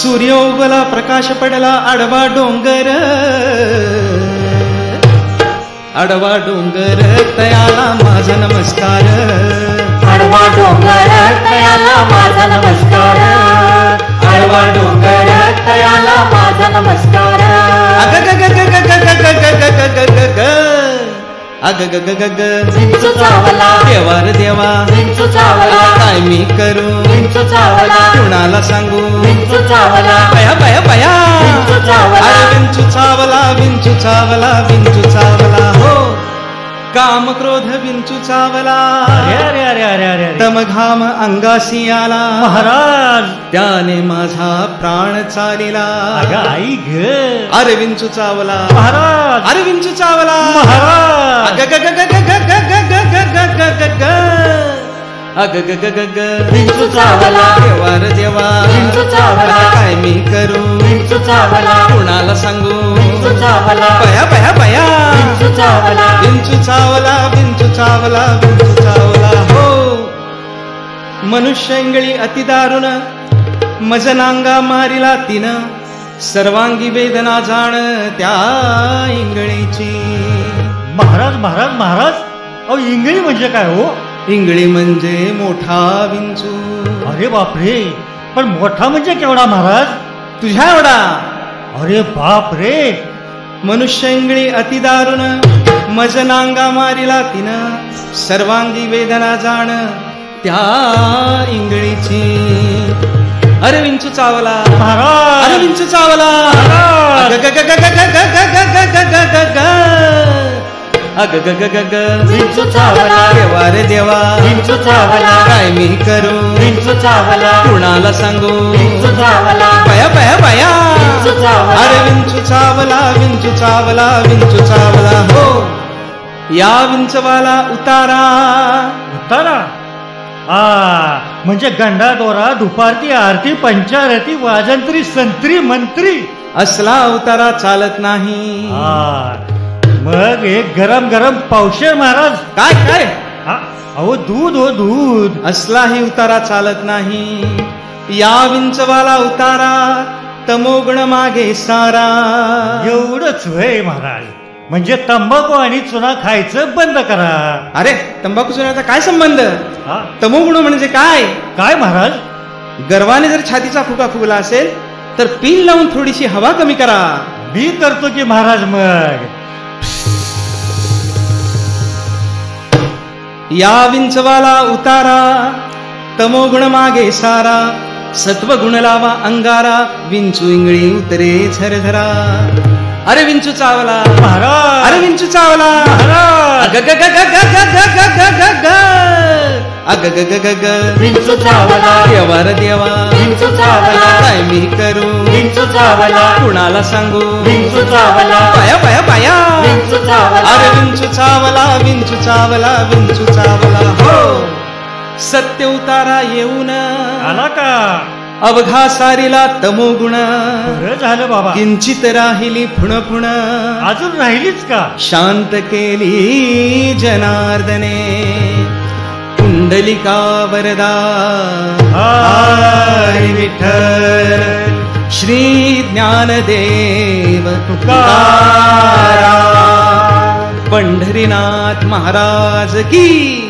सूर्य उगवला प्रकाश पडला आडवा डोंगर, आडवा डोंगर तयाला माझा नमस्कार, आडवा डोंगर तयाला माझा नमस्कार, आडवा डोंगर तयाला माझा नमस्कार. अग ग ग ग ग ग ग ग ग ग ग ग ग अग ग ग ग ग विंचू चावला, देवा रे देवा विंचू चावला, काय मी करू विंचू चावला, कुणाला सांगू विंचू चावला, पया पया पया विंचू चावला, अरे विंचू चावला, विंचू चावला, विंचू चावला हो, काम क्रोध विंचू चावला. अरे अरे अरे अरे अरे अरे. तम घाम अंगासी आला महाराज, त्याने माझा प्राण चालिला. अगं आई ग. अरे विंचू चावला महाराज, अरे विंचू चावला महाराज. अग ग ग ग ग ग ग ग ग ग ग ग ग अग ग ग ग ग विंचू चावला, देवा रे देवा विंचू चावला, काय मी करू विंचू चावला, कुणाला सांगू विंचू चावला, पया पया पया विंचू चावला, विंचू चावला, विंचू चावला, विंचू चावला हो. मनुष्य इंगळी अति दारुण मजनांगा मारिला तिनं, सर्वांगी वेदना जाण त्या इंगळीची. महाराज महाराज महाराज, अहो इंगळी म्हणजे काय हो? इंगळी म्हणजे मोठा विंचू. अरे बापरे, पण मोठा म्हणजे केवढा महाराज? तुझ्या एवढा. अरे बाप रे. मनुष्य इंगळी अति दारुण मजनांगा मारिला तिनं, सर्वांगी वेदना जाण त्या इंगळीची. अरे विंचू चावला महाराज, अरे विंचू चावला महाराज. ग ग ग ग ग ग ग ग ग ग ग ग अग ग ग ग ग विंचू चावला, देवा रे देवा विंचू चावला, काय मी करू विंचू चावला, कुणाला सांगू विंचू चावला, पया पया पया विंचू चावला, अरे विंचू चावला, विंचू चावला, विंचू चावला हो. या विंचवाला उतारा. उतारा? म्हणजे गंडा दोरा दुपारती आरती पंचारती वाजंत्री संत्री मंत्री असला उतारा चालत नाही. मग एक गरम गरम पावशे महाराज. काय काय अहो दूध हो दूध. असलाही उतारा चालत नाही. या विंचवाला उतारा तमोगुण मागे सारा. एवढंच वय महाराज. म्हणजे तंबाखू आणि चुना खायचं बंद करा. अरे तंबाखू चुन्याचा काय संबंध? तमोगुण म्हणजे काय? काय महाराज? गर्वाने जर छातीचा फुगा फुगला असेल तर पिन लावून थोडीशी हवा कमी करा. मी करतो की महाराज. मग या विंचवाला उतारा तमोगुण मागे सारा. सत्वगुण लावा अंगारा विंचू इंगळी उतरे झरझरा. अरे विंचू चावला महाराज. अरे विंचू चावला महाराज. अग ग ग ग ग ग ग ग ग ग अग ग ग ग ग विंचू चावला, देवा रे देवा विंचू चावला, काय मी करू विंचू चावला, कुणाला सांगू विंचू चावला, पाया पाया पाया विंचू चावला, अरे विंचू चावला, विंचू चावला, विंचू चावला हो. सत्य उतारा येऊन आला का? अवघा सारीला तमोगुण. बरं झालं बाबा. किंचित राहिली फुण फुण. अजून राहिलीच का? शांत केली जनार्दने कुंडलिका वरदा. हरी विठ्ठल श्री ज्ञानदेव तुकाराम. पंढरीनाथ महाराज की